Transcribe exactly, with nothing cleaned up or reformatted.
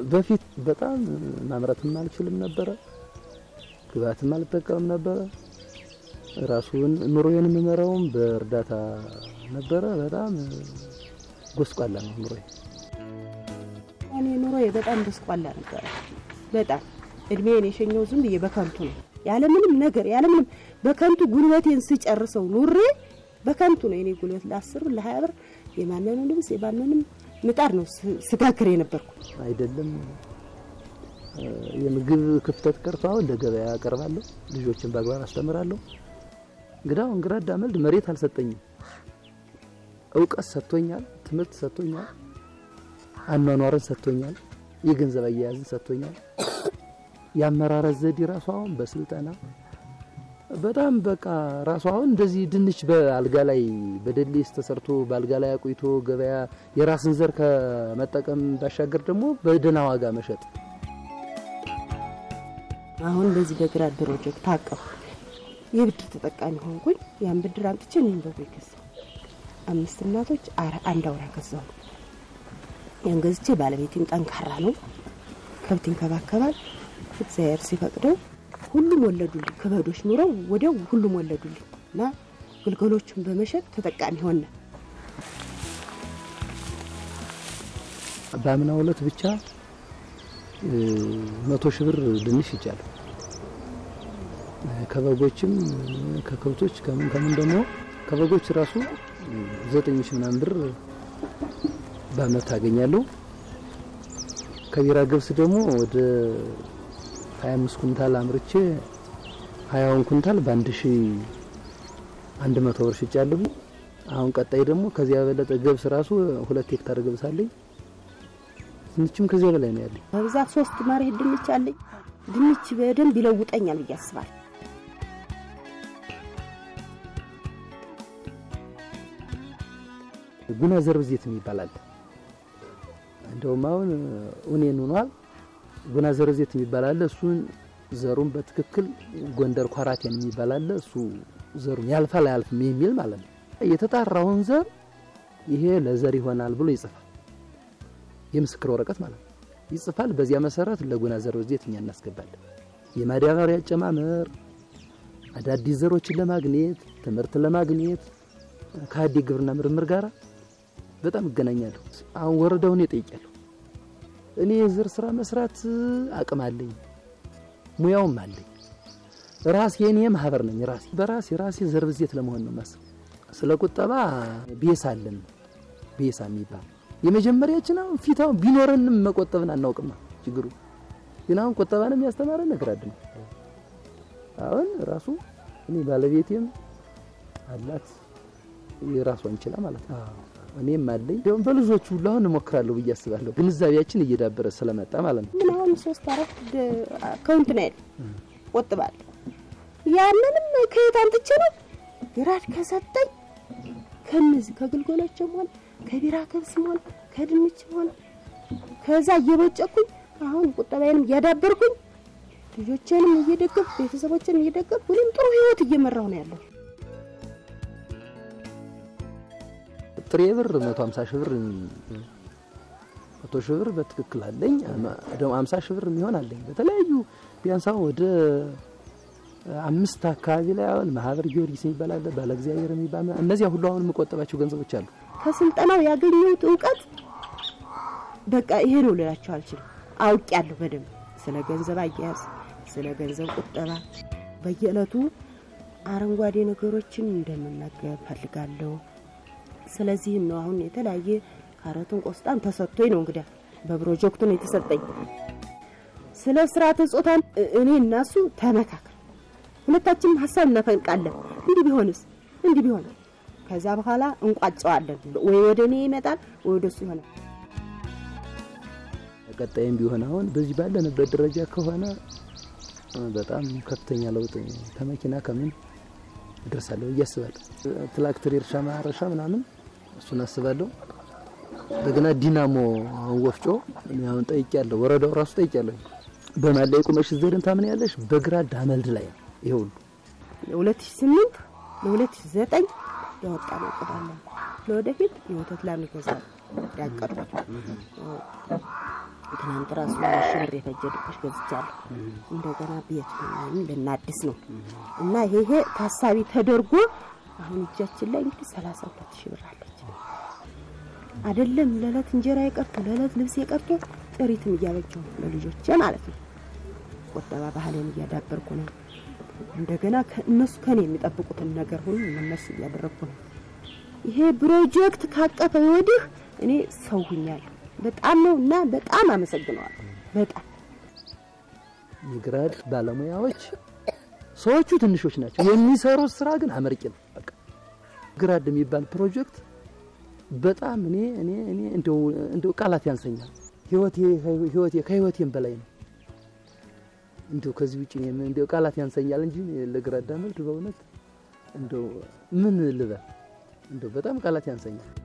በፊት በጣም ማምረትም አልችልም ነበር ግባትም አልጠቀምም ነበር ራሱን ኑሮዬን መመራውም በእርዳታ ነበር በጣም ጎስቋላ ነው ኑሮዬ እኔ ኑሮዬ በጣም ጎስቋላ ነበር በጣም እድሜዬን የሸኘው ዝም ብዬ በከንቱ ነው ያለ ምንም ነገር ያለ ምንም በከንቱ ጉልበቴን ስጨርሰው ኑሬ በከንቱ ነው እኔ ጉልበት ለ10 ብር ለ20 ብር የማንንም ልብስ የማንንም ምጣድ ነው ስጋክሬ ነበርኩ አይደለም የምግብ ክፍተት ቀርቷው ለገበያ አቀርባለሁ ልጆችን ባግባብ አስተምራለሁ ግዳው እንግራዳ መልድ መሬት አልሰጠኝም ዕውቀት ሰጥቶኛል ትምህርት ሰጥቶኛል አኗኗርን ሰጥቶኛል የገንዘብ አያያዝን ሰጥቶኛል ያመራረ ዘዴ ራስዋው በስልጠና በጣም በቃ ራስዋው እንደዚህ ድንች በአልጋ ላይ በደሊስ ተሰርቶ በአልጋ ላይ አቆይቶ ገበያ የራስን ዘር ከመጠቀም ባሻገር ደግሞ በደና ዋጋ መሸጥ አሁን በዚህ በግራድ ፕሮጀክት ታቀፍ የብድር ተጠቃሚ ሆንኩኝ ያን ብድር አንጥቼ ምን በቤከስ አምስት እናቶች አንድ አውራ ከዛው ያን ገዝቼ ባለቤቴን ጠንካራ ነው ከብት ይንከባከባል እግዚአብሔር ሲፈቅደው ሁሉም ወለዱልኝ ከበዶች ኑረው ወዲያው ሁሉም ወለዱልኝና ግልገሎቹን በመሸጥ ተጠቃሚ ሆነ ባምናው ዕለት ብቻ መቶ ሺህ ብር ድንሽ ይጫል ከበጎችም ከከብቶች ከምን ከምን ደግሞ ከበጎች ራሱ ዘጠኝ ሺህ ምናምን ብር ባመት አገኛለሁ ከቢራ ገብስ ደግሞ ወደ ሃያ አምስት ኩንታል አምርቼ ሃያ ኩንታል በአንድ ሺህ አንድ መቶ ብር ሽጫለሁ አሁን ቀጣይ ደግሞ ከዚያ በለጠ ገብስ ራሱ ሁለት ሄክታር ገብስ አለኝ ድንችም ከዚያ በላይ ነው ያለኝ በብዛት ሶስት ማሬት ድንች አለኝ ድንች በደንብ ይለውጠኛል በያስባል ጉና ዘርብ ዘይት የሚባላል እንደውም አሁን ኡኔን ሆኗል ጉና ዘርብ ዘይት የሚባላል እሱን ዘሩን በትክክል ጎንደር ኳራቴን የሚባላል እሱ ዘሩን ያልፋል ያልፍም የሚል ማለት ነው የተጣራውን ዘር ይሄ ለዘር ይሆናል ብሎ ይጽፋል የምስክር ወረቀት ማለት ነው ይጽፋል በዚያ መሰረት ለጉና ዘርብ ዘይት እኛ እናስገባለን የማዳበሪያ አጨማመር አዳዲስ ዘሮችን ለማግኘት ትምህርት ለማግኘት ካዲ ግብርና ምርምር ጋር በጣም እገናኛለሁ አሁን ወረዳውን እጠይቃለሁ እኔ የዘር ስራ መስራት አቅም አለኝ ሙያውም አለኝ ራስ የኔ ማህበር ነኝ ራስ በራስ ራስ ዘርብ ዘይት ለመሆን ነው ማስ ስለቁጠባ ቢሳለን ቢሳ የሚባል የመጀመሪያችን አሁን ፊታው ቢኖርንም መቆጠብን አናውቅም ችግሩ ግን አሁን ቁጠባንም ያስተማረን ነገር አይደለም አሁን ራሱ እኔ ባለቤቴም አላት የራሷን ይችላል ማለት ነው እኔም አለኝ ደም በልጆቹ ሁሉ አሁን እሞክራለሁ በያስባለሁ ግንዛቤያችን እየዳበረ ስለመጣ ማለት ነው ምን አሁን ሶስት አራት አካውንት ነው ቆጥባል ያንንም ከየት አንጥቼ ነው ግራድ ከሰጠኝ ከነዚህ ከግልጎሎችም ሆነ ከቢራ ከብስም ሆነ ከድንችም ሆነ ከዛ እየበጨኩኝ አሁን ቁጠባዬንም ያዳበርኩኝ ልጆቼንም እየደገፍ ቤተሰቦቼንም እየደገፍ ሁሉም ጥሩ ህይወት እየመራው ነው ያለው ጥሬ ብር መቶ ሃምሳ ሺህ ብር መቶ ሺህ ብር በትክክል አለኝ ደግሞ ሃምሳ ሺህ ብር የሚሆን አለኝ በተለያዩ ቢያንሳው ወደ አምስት አካባቢ ላይ አሁን ማህበር ጊዮርጊስ ይባላል ባለ እግዚአብሔር የሚባል እነዚህ ሁሉ አሁን መቆጠባቸው ገንዘቦች አሉ ከስልጠናው ያገኘሁት ዕውቀት በቃ ይሄ ነው ልላችሁ አልችልም አውቄያለሁ በደንብ ስለ ገንዘብ አያያዝ ስለ ገንዘብ ቁጠባ በየዕለቱ አረንጓዴ ነገሮችን እንደምመገብ ፈልጋለሁ ስለዚህ ነው አሁን የተለያየ ካሮትን ቆስጣን ተሰጥቶኝ ነው እንግዲህ በፕሮጀክቱ ነው የተሰጠኝ ስለ ስርዓተ ጾታን እኔ እናሱ ተመካከል ሁለታችንም ሐሳብ እናፈንቃለን እንዴ ቢሆንስ እንዴ ቢሆን ከዛ በኋላ እንቋጫዋለን ወይ ወደኔ ይመጣል ወይ ወደሱ ይሆናል ቀጣይም ቢሆን አሁን በዚህ ባለንበት ደረጃ ከሆነ በጣም ከፍተኛ ለውጥ ከመኪና ከምን ደርሳለሁ እያስባለሁ ትራክተር እርሻ ማረሻ ምናምን እሱን አስባለሁ በገና ዲናሞ ወፍጮ አሁን ጠይቄያለሁ ወረዳው ራሱ ጠይቄያለሁ በማላይ ቁመሽ ዘርን ታምን ያለሽ በግራ ዳመልድ ላይ ይሁን ሁለት ሺህ ስምንት ለሁለት ሺህ ዘጠኝ ያወጣነው ቀዳለ ለወደፊት የወተት ላም ይገዛል ያቀርባል ትናንት ራሱ ሽብር የፈጀድኩሽ ገዝቻለሁ እንደገና ቤት ምን ለናድስ ነው እና ይሄ ይሄ ታሳቢ ተደርጎ አሁን እጃችን ላይ እንግዲህ ሰላሳ ሁለት ሺህ ብር አለች አይደለም ለለት እንጀራ ይቀርቶ ለለት ልብስ ይቀርቶ ጥሪትም እያበጀው ለልጆቼ ማለት ነው ወጣባ ባህሌን እያዳበርኩ ነው እንደገና እነሱ ከኔ የሚጠብቁትን ነገር ሁሉ እነሱ እያደረኩ ነው ይሄ ፕሮጀክት ካቀፈ ወዲህ እኔ ሰው ሁኛለሁ በጣም ነውና በጣም አመሰግናለሁ በጣም የግራድ ባለሙያዎች ሰዎቹ ትንሾች ናቸው የሚሰሩት ስራ ግን አመርቂ ነው በቃ ግራድ የሚባል ፕሮጀክት በጣም እኔ እኔ እኔ እንደው እንደው ቃላት ያንሰኛል ህይወቴ ህይወቴ ከህይወቴም በላይ ነው እንደው ከዚህ ውጪ እኔ እንደው ቃላት ያንሰኛል እንጂ ለግራድ አመልክ በእውነት እንደው ምን ልበል እንደው በጣም ቃላት ያንሰኛል